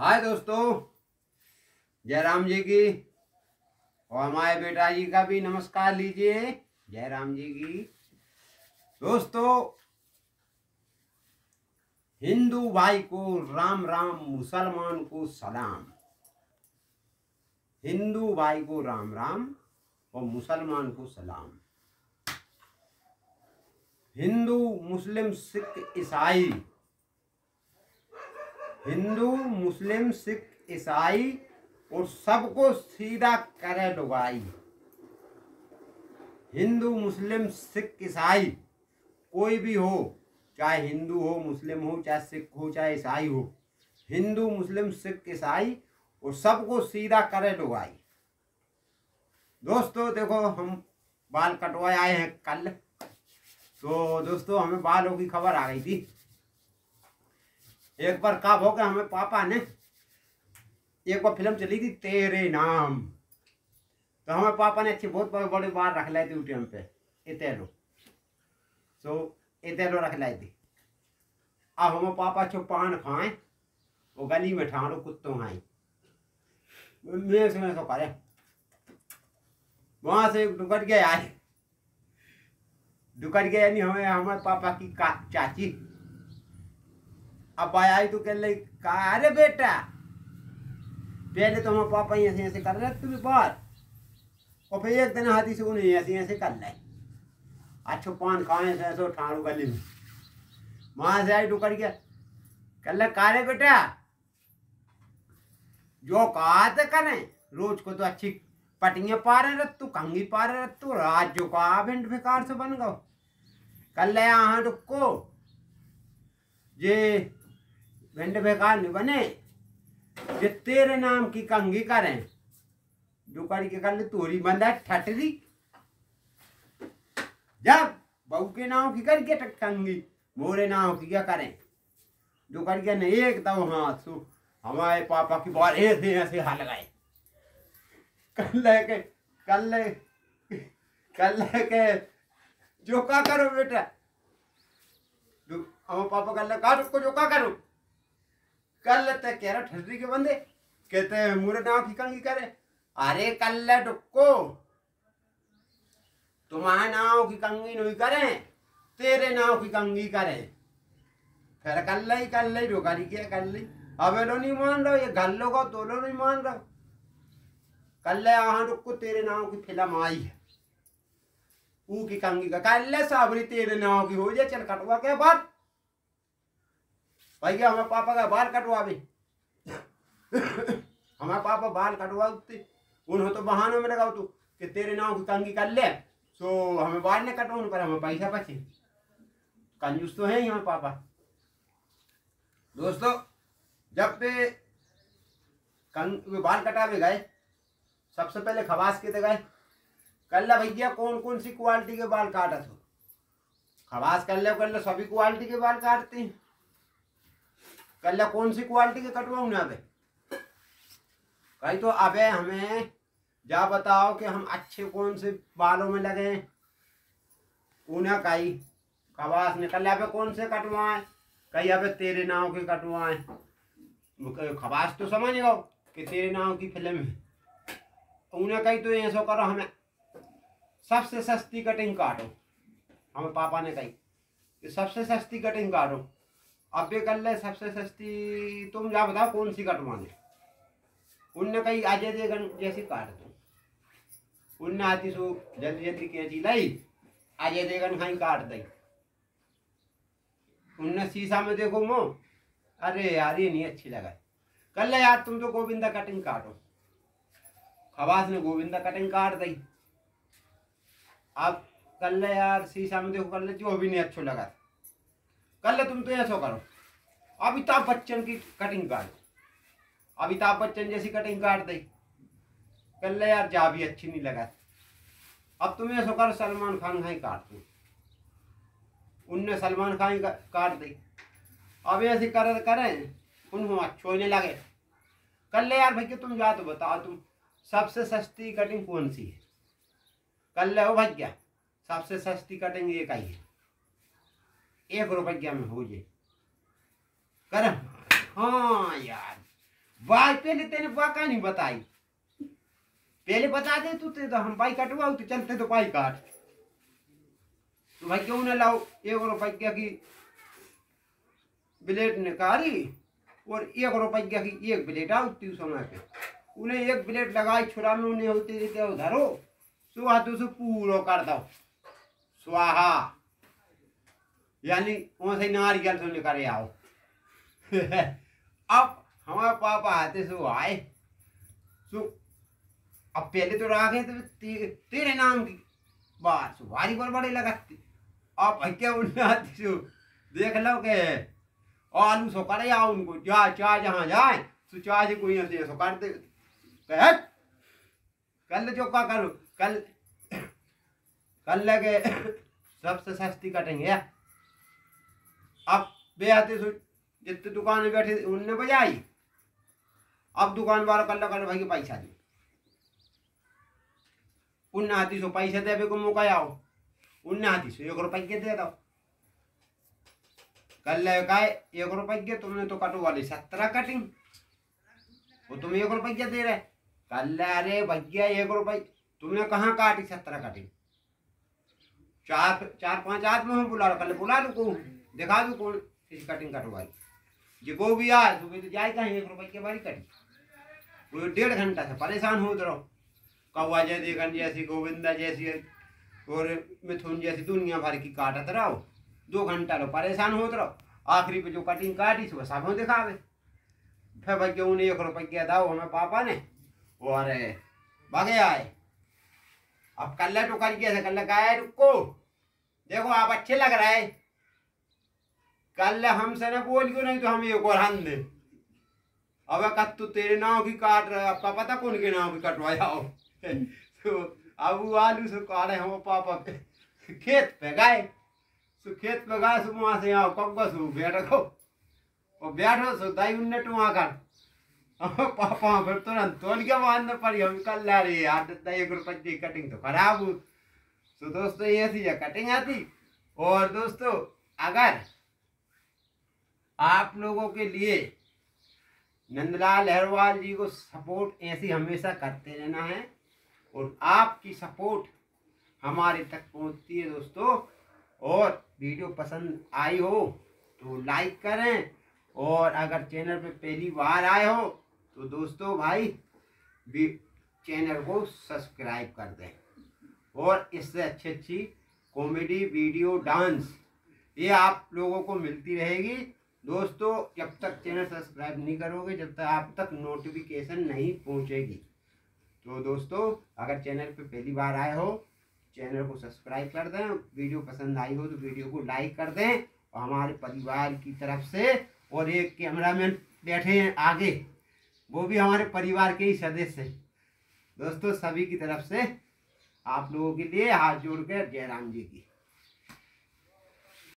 हाय दोस्तों, जय राम जी की और हमारे बेटा जी का भी नमस्कार लीजिए। जय राम जी की। दोस्तों, हिंदू भाई को राम राम, मुसलमान को सलाम। हिंदू भाई को राम राम और मुसलमान को सलाम। हिंदू मुस्लिम सिख ईसाई, हिंदू मुस्लिम सिख ईसाई और सबको सीधा करे डुबाई। हिंदू मुस्लिम सिख ईसाई कोई भी हो, चाहे हिंदू हो, मुस्लिम हो, चाहे सिख हो, चाहे ईसाई हो, हिंदू मुस्लिम सिख ईसाई और सबको सीधा करे डुबाई। दोस्तों देखो, हम बाल कटवाए आए हैं कल। तो दोस्तों, हमें बालों की खबर आ गई थी। एक बार कब हो गया, हमें पापा ने एक बार फिल्म चली थी तेरे नाम, तो हमें पापा ने अच्छे बहुत बड़े बड़े बाल रख लाए थे उस टाइम पे। इतेलो इतेलो रख लाई थी। अब हम पापा छो पान खाए, वो गली में ठाड़ो कुत्तों खाई में तो करे। वहां से दुकट गए आए, दुकट गए यानी हमें हमारे पापा की चाची। अब आई तो कह रही, अरे बेटा, पहले तो हमारे पापा ऐसे ऐसे कर रहे तुम्हें बात, और फिर एक दिन हाथी से उन्हें ऐसे ऐसे कर ले। अच्छो पान खाए ऐसे ठाड़ो गली में। वहां से आई डुकर गया, कह ले कारे बेटा, जो कहा तो करें, रोज को तो अच्छी पटियां पा रहे तू, कंगी पा रहे तू, राज जो कहा भिंड बेकार से बन गो। कल ले यहाँ डुको जे भिंड बेकार नहीं बने, जे तेरे नाम की कंगी करें। डुकर के कल तोरी बंदा ठटरी, जब बहू के नाम की करके कंगी, मोरे नाम की क्या करें। डुकर के नहीं एक दो हाथ सु हमारे पापा की बाल ऐसे ऐसे हल गए। कल लेके जो का करो बेटा, हमारे पापा कल का उसको जो का करो। कल लेते कह रहा ठटरी के बंदे, कहते मोरे नाम की कंगी करे। अरे कल डुक्को, तुम्हारे नाव की कंगी नहीं करें, तेरे नाव की कंगी करें। फिर कल ली डोकारी किया कर ली। अब लो नहीं मान रहा, ये घर लोग तो लो नहीं मान रहा। कल यहाँ डुक्को तेरे नाव की फिल्म आई है, ऊ की कंगी का कल साबरी तेरे नाव की हो जाए, चल कटवा के बात। भैया हमारे पापा का बाल कटवावे। हमारे पापा बाल कटवाते, उन्होंने तो बहानों में लगाओ तू कि तेरे नाव की कंगी कर ले, तो हमें बाल नहीं कटवाने पर हमें पैसा बचे। कंजूस तो है ही हमारे पापा। दोस्तों, जब पे बाल कटावे गए, सबसे पहले खवास के गए। कल भैया कौन कौन सी क्वालिटी के बाल काटत हो। खवास कर ले सभी क्वालिटी के बाल काटते हैं। कल कौन सी क्वालिटी के कटवाऊं ना अबे कहीं, तो अबे हमें जा बताओ कि हम अच्छे कौन से बालों में लगे। उन्हें कहीं खवास निकल अबे कौन से कटवाएं, कहीं अबे तेरे नाव के कटवाएं। खवास तो समझ गो कि तेरे नाव की फिल्म है। उन्हें कहीं तो ऐसा करो, हमें सबसे सस्ती कटिंग काटो। हमें पापा ने कही सबसे सस्ती कटिंग काटो। अब भी कर ले सबसे सस्ती, तुम जा बताओ कौन सी कटवाने। उनने कही अजय देवगन जैसी काट दो। उनने आती सो जल्दी जल्दी कैची लाई, अजय देवगन कहीं काट दी। उनने शीशा में देखो मो, अरे यार ये नहीं अच्छी लगा। कर ले यार तुम तो गोविंदा कटिंग काटो। खवास ने गोविंदा कटिंग काट दी। अब कर ले यार शीशा में देखो, कर ले जो भी नहीं अच्छा लगा। कर ले तुम तो ऐसा करो, अमिताभ बच्चन की कटिंग काटो। अमिताभ बच्चन जैसी कटिंग काट दी। कर ले यार जा भी अच्छी नहीं लगा। अब तुम ऐसा करो, सलमान खान खाई काट दो। उनने सलमान खान काट दी। अब ऐसे करें उनको अच्छो नहीं लगे। कर ले यार भैया तुम जा तो बताओ, तुम सबसे सस्ती कटिंग कौन सी है। कर ले हो भैया, सबसे सस्ती कटिंग एक आई है, 1 रुपया में हो जाए। कर हाँ यार, वाह पहले तेने वाह का नहीं बताई, पहले बता दे तू तो हम पाई कटवाऊ तो चलते तो पाई काट। तो भाई क्यों ना लाओ 1 रुपया की ब्लेड निकाली और 1 रुपया की 1 ब्लेड आती समय पे उन्हें 1 ब्लेड लगाई छुरा में उन्हें होती रहते उधरो सुहा तो से पूरो कर दो स्वाहा, यानी वहां से नारियल तो निकल आओ। अब हमारे पापा आते सो आए सो अब पहले तो राखे तो तेरे नाम की बात सुहारी पर बड़े लगाती। अब क्या उन्हें आती सो देख लो के आलू सो करे आओ उनको जा चाह जहाँ जाए सो चाह जी कोई ऐसे सो कर दे कल जो क्या करो कल लगे सबसे सस्ती कटेंगे। अब बे आते सो जितने दुकान में बैठे उनने बजाई, अब दुकान वाला कल कर भाई पैसा दी उन्हें आती सो पैसा दे को मौका आओ उन्हें आती सो 1 रुपया दे दो। कल का 1 रुपया तुमने तो कटवा ली 17 कटिंग वो तुम 1 रुपया दे रहे कल। अरे भैया 1 रुपया तुमने कहाँ काटी 17 कटिंग 4-5 आदमी हम बुला लो कल बुला लो को दिखा दो कौन किसी कटिंग कटवाई जो को भी आए तो तो जाए कहीं 1 रुपये की बारी कटी वो 1.5 घंटा से परेशान हो रहो। कौवा जैसी गन जैसी गोविंदा जैसी और मिथुन जैसी दुनिया भर की काटत रहो 2 घंटा लो परेशान होते रहो। आखिरी पे जो कटिंग काटी सुबह सब दिखावे फिर भाई क्यों नहीं 1 रुपया दाओ हमें पापा ने और भागे आए। अब कल तो कर गया कल का रुको देखो आप अच्छे लग रहे हैं कल हमसे न बोल क्यों नहीं तो हम 1 और हन दे। अब कत्तू तेरे नाव की काट रहे आपका पता कौन के नाव की कटवाया हो। तो अब वो आलू से काटे हम पापा पे खेत पे गए सो खेत पे गए सो वहां से आओ कब सो बैठो और बैठो सो दाई उन्ने टुआ कर पापा फिर तुरंत तोल के मारने पड़ी हम कल ला रही यार 1 रुपये की कटिंग तो खराब हो। तो दोस्तों ये थी कटिंग आती। और दोस्तों अगर आप लोगों के लिए नंदलाल अहरवाल जी को सपोर्ट ऐसी हमेशा करते रहना है और आपकी सपोर्ट हमारे तक पहुंचती है दोस्तों। और वीडियो पसंद आई हो तो लाइक करें और अगर चैनल पे पहली बार आए हो तो दोस्तों भाई चैनल को सब्सक्राइब कर दें। और इससे अच्छी कॉमेडी वीडियो डांस ये आप लोगों को मिलती रहेगी दोस्तों। जब तक चैनल सब्सक्राइब नहीं करोगे जब तक आप तक नोटिफिकेशन नहीं पहुंचेगी। तो दोस्तों अगर चैनल पे पहली बार आए हो चैनल को सब्सक्राइब कर दें, वीडियो पसंद आई हो तो वीडियो को लाइक कर दें। और हमारे परिवार की तरफ से और एक कैमरामैन बैठे हैं आगे वो भी हमारे परिवार के ही सदस्य हैं दोस्तों। सभी की तरफ से आप लोगों के लिए हाथ जोड़कर जय राम जी की।